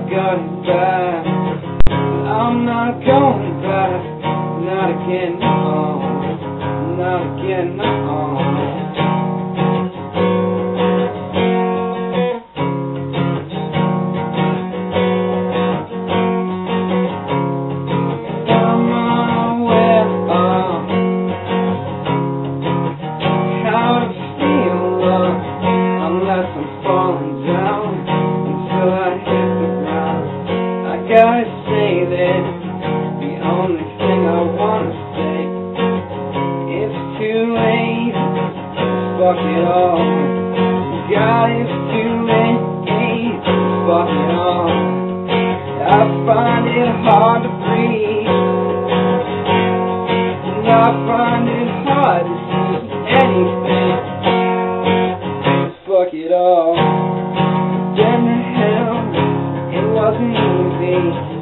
got it back. I'm not going back, not again, no, not again, no. I'm unaware of how to feel love unless I'm falling down until I hit the ground. I gotta say that the only thing I wanna say, it's too late, fuck it all. God, it's too late, fuck it all. I find it hard to breathe, and I find it hard to see anything. Fuck it all. Then the hell, it wasn't easy.